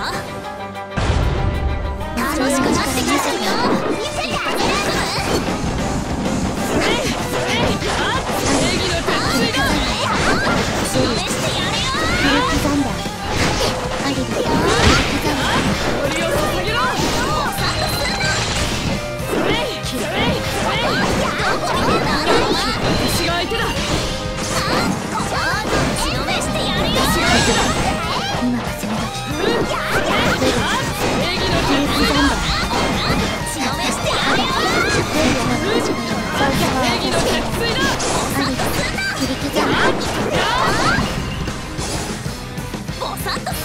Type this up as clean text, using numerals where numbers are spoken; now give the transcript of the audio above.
楽しくなってきたよ。見せてあげる。示してやるよ。ボサッと